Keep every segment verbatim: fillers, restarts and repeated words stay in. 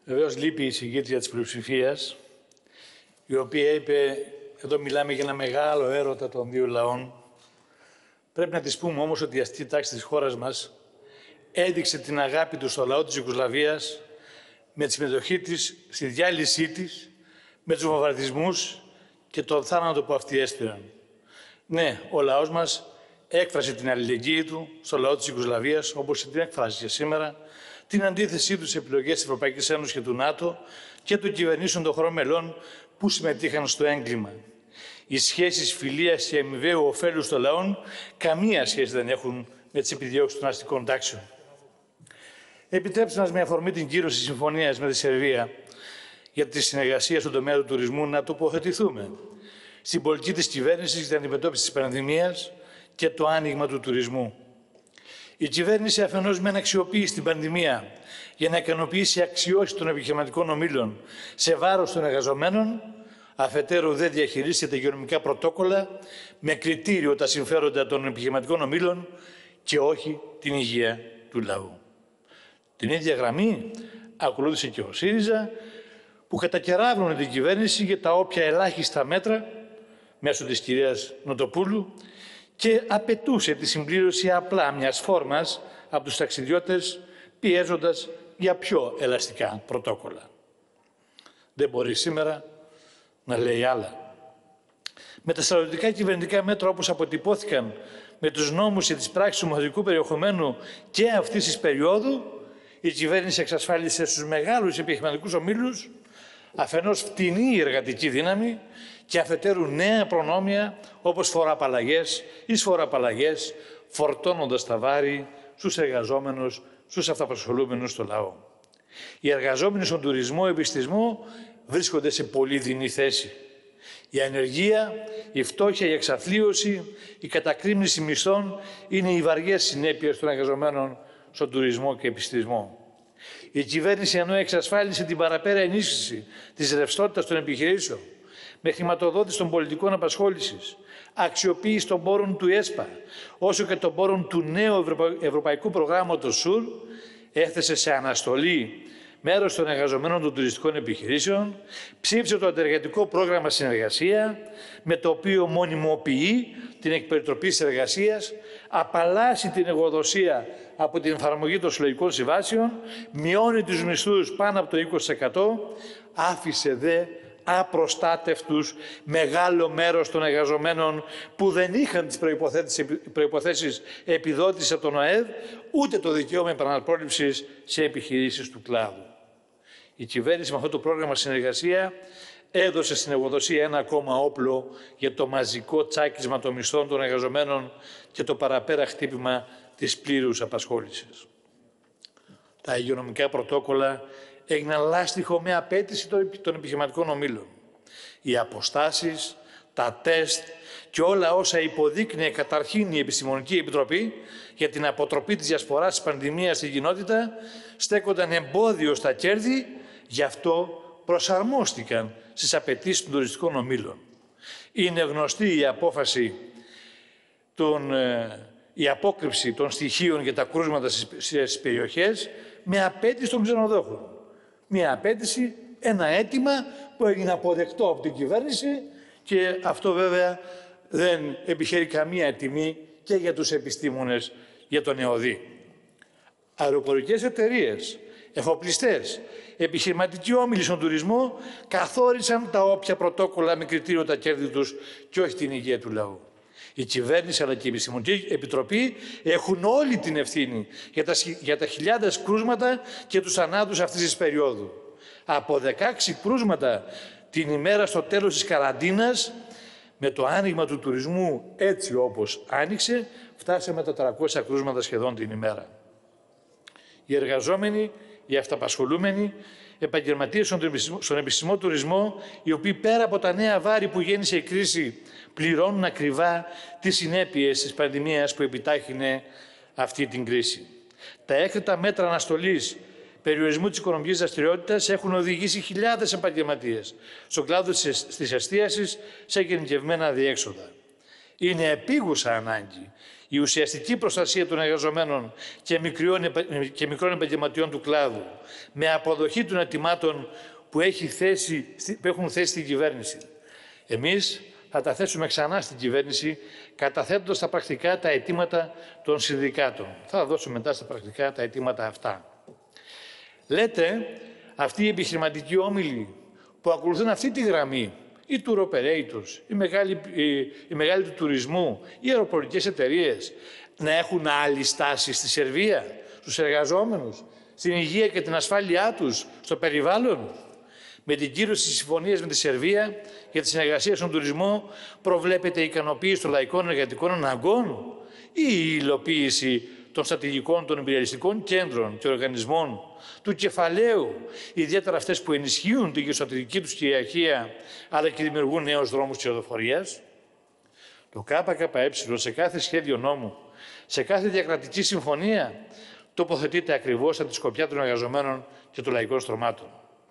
Βεβαίως λείπει η εισηγήτρια της πλειοψηφίας, η οποία είπε, εδώ μιλάμε για ένα μεγάλο έρωτα των δύο λαών. Πρέπει να της πούμε όμως ότι η αστική τάξη της χώρας μας έδειξε την αγάπη του στο λαό της Ιουγκοσλαβίας με τη συμμετοχή της στη διάλυσή της, με τους βομβαρδισμούς και τον θάνατο που αυτοί έστειλαν. Ναι, ο λαός μας έκφρασε την αλληλεγγύη του στο λαό της Ιουγκοσλαβίας, όπως την εκφράζει και σήμερα, την αντίθεσή του στις επιλογές της Ευρωπαϊκής Ένωσης και του ΝΑΤΟ και των κυβερνήσεων των χωρών μελών που συμμετείχαν στο έγκλημα. Οι σχέσεις φιλίας και αμοιβαίου ωφέλους των λαών καμία σχέση δεν έχουν με τις επιδιώξεις των αστικών τάξεων. Επιτρέψτε μας με αφορμή την κύρωση της συμφωνίας με τη Σερβία για τη συνεργασία στον τομέα του τουρισμού να τοποθετηθούμε στην πολιτική της κυβέρνησης για την αντιμετώπιση της πανδημίας και το άνοιγμα του τουρισμού. Η κυβέρνηση αφενός μεν αξιοποιεί την πανδημία για να ικανοποιήσει αξιώσεις των επιχειρηματικών ομίλων σε βάρος των εργαζομένων, αφετέρου δεν διαχειρίζεται τα υγειονομικά πρωτόκολλα με κριτήριο τα συμφέροντα των επιχειρηματικών ομίλων και όχι την υγεία του λαού. Την ίδια γραμμή ακολούθησε και ο ΣΥΡΙΖΑ, που κατακεράβωνε την κυβέρνηση για τα όποια ελάχιστα μέτρα μέσω της κυρίας Νοτοπούλου και απαιτούσε τη συμπλήρωση απλά μιας φόρμας από τους ταξιδιώτες, πιέζοντας για πιο ελαστικά πρωτόκολλα. Δεν μπορεί σήμερα να λέει άλλα. Με τα στρατιωτικά κυβερνητικά μέτρα όπως αποτυπώθηκαν με τους νόμους και τις πράξεις του ομαδικού περιεχομένου και αυτής της περίοδου, η κυβέρνηση εξασφάλισε στους μεγάλους επιχειρηματικούς ομίλους αφενός φτηνή εργατική δύναμη και αφετέρου νέα προνόμια όπως φοροαπαλλαγές, εισφοροαπαλλαγές, φορτώνοντας τα βάρη στους εργαζόμενους, στους αυταπασχολούμενους στο λαό. Οι εργαζόμενοι στον τουρισμό, επιστησμό βρίσκονται σε πολύ δεινή θέση. Η ανεργία, η φτώχεια, η εξαθλίωση, η κατακρίμνηση μισθών είναι οι βαριές συνέπειες των εργαζομένων στον τουρισμό και επιστησμό. Η κυβέρνηση, ενώ εξασφάλισε την παραπέρα ενίσχυση της ρευστότητας των επιχειρήσεων με χρηματοδότηση των πολιτικών απασχόλησης, αξιοποίηση των πόρων του ΕΣΠΑ, όσο και των πόρων του νέου Ευρωπαϊκού Προγράμματος ΣΟΥΡ, έθεσε σε αναστολή μέρος των εργαζομένων των τουριστικών επιχειρήσεων, ψήφισε το αντεργατικό πρόγραμμα συνεργασία, με το οποίο μονιμοποιεί την εκπεριτροπή της εργασίας, απαλλάσσει την εργοδοσία από την εφαρμογή των συλλογικών συμβάσεων, μειώνει τους μισθούς πάνω από το είκοσι τοις εκατό, άφησε δε απροστάτευτους μεγάλο μέρος των εργαζομένων που δεν είχαν τις προϋποθέσεις επιδότησης από τον ΟΕΔ, ούτε το δικαίωμα επαναπρόληψης σε επιχειρήσεις του κλάδου. Η κυβέρνηση με αυτό το πρόγραμμα συνεργασία έδωσε στην εργοδοσία ένα ακόμα όπλο για το μαζικό τσάκισμα των μισθών των εργαζομένων και το παραπέρα χτύπημα της πλήρους απασχόλησης. Τα υγειονομικά πρωτόκολλα έγιναν λάστιχο με απέτηση των επιχειρηματικών ομίλων. Οι αποστάσεις, τα τεστ και όλα όσα υποδείκνυε καταρχήν η Επιστημονική Επιτροπή για την αποτροπή της διασποράς της πανδημίας στην κοινότητα στέκονταν εμπόδιο στα κέρδη, γι' αυτό προσαρμόστηκαν στις απαιτήσεις των τουριστικών ομίλων. Είναι γνωστή η απόφαση, των, η απόκρυψη των στοιχείων για τα κρούσματα στις περιοχές με απέτηση των ξενοδόχων. Μία απέτηση, ένα αίτημα που έγινε αποδεκτό από την κυβέρνηση και αυτό βέβαια δεν επιχαίρει καμία τιμή και για τους επιστήμονες, για τον ΕΟΔΗ. Αεροπορικές εταιρείες, εφοπλιστές, επιχειρηματικοί όμιλοι στον τουρισμό καθόρισαν τα όποια πρωτόκολλα με κριτήριο τα κέρδη τους και όχι την υγεία του λαού. Η κυβέρνηση αλλά και η Επιστημονική Επιτροπή έχουν όλη την ευθύνη για τα, για τα χιλιάδες κρούσματα και τους θανάτους αυτής της περίοδου. Από δεκαέξι κρούσματα την ημέρα στο τέλος της καραντίνας, με το άνοιγμα του τουρισμού έτσι όπως άνοιξε, φτάσαμε τα τριακόσια κρούσματα σχεδόν την ημέρα. Οι εργαζόμενοι, οι αυταπασχολούμενοι, επαγγελματίες στον επιστημό τουρισμό, οι οποίοι πέρα από τα νέα βάρη που γέννησε η κρίση, πληρώνουν ακριβά τις συνέπειες της πανδημίας που επιτάχυνε αυτή την κρίση. Τα έκτακτα μέτρα αναστολής περιορισμού της οικονομικής δραστηριότητας έχουν οδηγήσει χιλιάδες επαγγελματίες στον κλάδο της εστίασης σε γενικευμένα διέξοδα. Είναι επίγουσα ανάγκη η ουσιαστική προστασία των εργαζομένων και μικρών, και μικρών επαγγελματιών του κλάδου, με αποδοχή των αιτημάτων που, έχει θέσει, που έχουν θέσει στην κυβέρνηση. Εμείς θα τα θέσουμε ξανά στην κυβέρνηση, καταθέτοντας στα πρακτικά τα αιτήματα των συνδικάτων. Θα δώσουμε μετά στα πρακτικά τα αιτήματα αυτά. Λέτε, αυτοί οι επιχειρηματικοί όμιλοι που ακολουθούν αυτή τη γραμμή, οι tour operators, οι μεγάλοι, οι, οι μεγάλοι του τουρισμού, οι αεροπορικές εταιρείες, να έχουν άλλη στάση στη Σερβία, στους εργαζόμενους, στην υγεία και την ασφάλειά τους, στο περιβάλλον. Με την κύρωση της συμφωνίας με τη Σερβία για τη συνεργασία στον τουρισμό προβλέπεται η ικανοποίηση των λαϊκών εργατικών αναγκών ή η υλοποίηση των στρατηγικών των υπηρελιστικών κέντρων και οργανισμών του κεφαλαίου, ιδιαίτερα αυτές που ενισχύουν την γεωστρατηγική τους κυριαρχία, αλλά και δημιουργούν νέους δρόμους κερδοφορίας. Το ΚΚΕ σε κάθε σχέδιο νόμου, σε κάθε διακρατική συμφωνία, τοποθετείται ακριβώς από τη σκοπιά των εργαζομένων και των λαϊκών στρωμάτων.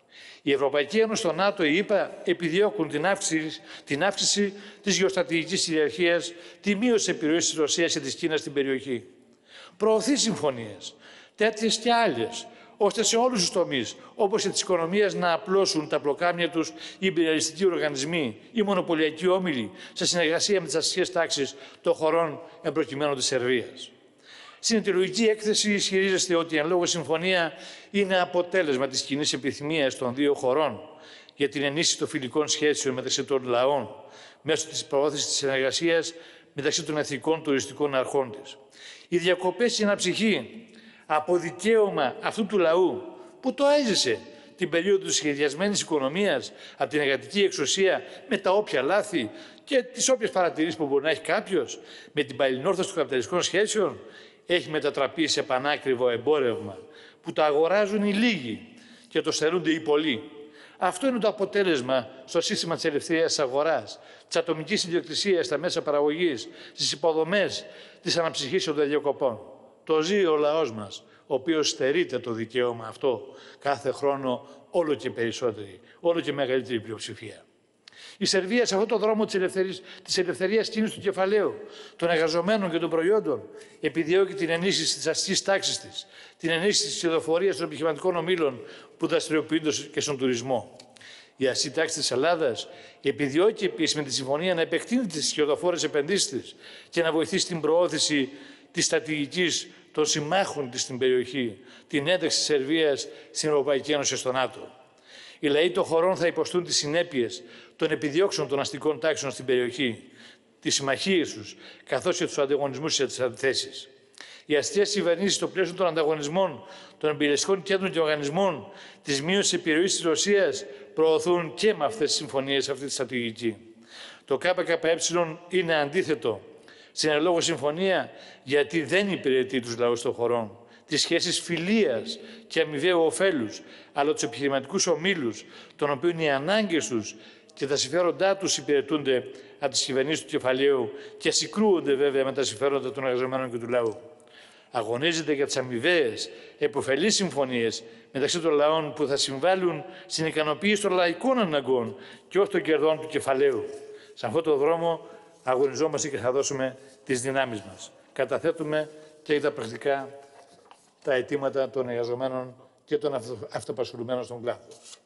Η Ευρωπαϊκή Ένωση, το ΝΑΤΟ, η ΗΠΑ επιδιώκουν την αύξηση, την αύξηση της γεωστρατηγικής κυριαρχίας, τη μείωση της επιρροής της Ρωσίας και της Κίνας στην περιοχή. Προωθεί συμφωνίες, τέτοιες και άλλες, ώστε σε όλους τους τομείς, όπως και της οικονομίας, να απλώσουν τα πλοκάμια τους οι υπεριαλιστικοί οργανισμοί, οι μονοπωλιακοί όμιλοι, σε συνεργασία με τις αστικές τάξεις των χωρών εμπροκειμένου της Σερβίας. Στην αιτιολογική έκθεση ισχυρίζεστε ότι η εν λόγω συμφωνία είναι αποτέλεσμα της κοινής επιθυμίας των δύο χωρών για την ενίσχυση των φιλικών σχέσεων μεταξύ των λαών, μέσω της προώθησης της συνεργασίας μεταξύ των εθνικών τουριστικών αρχών της. Οι διακοπές στην αναψυχή από δικαίωμα αυτού του λαού που το έζησε την περίοδο της σχεδιασμένης οικονομίας από την εργατική εξουσία, με τα όποια λάθη και τις όποιες παρατηρήσεις που μπορεί να έχει κάποιος, με την παλινόρθωση των καπιταλιστικών σχέσεων, έχει μετατραπεί σε πανάκριβο εμπόρευμα που το αγοράζουν οι λίγοι και το στερούνται οι πολλοί. Αυτό είναι το αποτέλεσμα στο σύστημα της ελευθερίας αγοράς, της ατομικής ιδιοκτησίας στα μέσα παραγωγής, στις υποδομές της αναψυχής των διακοπών. Το ζει ο λαός μας, ο οποίος στερείται το δικαίωμα αυτό κάθε χρόνο όλο και περισσότερη, όλο και μεγαλύτερη πλειοψηφία. Η Σερβία σε αυτόν τον δρόμο της ελευθερίας, της ελευθερίας κίνησης του κεφαλαίου, των εργαζομένων και των προϊόντων, επιδιώκει την ενίσχυση της αστικής τάξης της, την ενίσχυση της κερδοφορίας των επιχειρηματικών ομίλων που δραστηριοποιούνται και στον τουρισμό. Η αστική τάξη της Ελλάδας επιδιώκει επίσης με τη συμφωνία να επεκτείνει τις κερδοφόρες επενδύσεις της και να βοηθήσει την προώθηση της στρατηγικής των συμμάχων της στην περιοχή, την ένταξη της Σερβίας στην Ευρωπαϊκή Ένωση και στο ΝΑΤΟ. Οι λαοί των χωρών θα υποστούν τις συνέπειες των επιδιώξεων των αστικών τάξεων στην περιοχή, τις συμμαχίες τους, καθώς και τους ανταγωνισμούς και τις αντιθέσεις. Οι αστικές κυβερνήσεις, στο πλαίσιο των ανταγωνισμών, των εμπειριστικών κέντρων και οργανισμών, της μείωσης επιρροής της Ρωσίας, προωθούν και με αυτές τις συμφωνίες αυτή τη στρατηγική. Το ΚΚΕ είναι αντίθετο στην εν λόγω συμφωνία, γιατί δεν υπηρετεί τους λαούς των χωρών, τις σχέσεις φιλίας και αμοιβαίου ωφέλους, αλλά τους επιχειρηματικούς ομίλους, των οποίων οι ανάγκες τους και τα συμφέροντά τους υπηρετούνται από τις κυβερνήσεις του κεφαλαίου και συγκρούονται βέβαια με τα συμφέροντα των εργαζομένων και του λαού. Αγωνίζεται για τις αμοιβαίες, επωφελείς συμφωνίες μεταξύ των λαών που θα συμβάλλουν στην ικανοποίηση των λαϊκών αναγκών και όχι των κερδών του κεφαλαίου. Σε αυτόν τον δρόμο αγωνιζόμαστε και θα δώσουμε τις δυνάμεις μας. Καταθέτουμε και για τα πρακτικά τα αιτήματα των εργαζομένων και των αυτοπασχολουμένων στον κλάδο.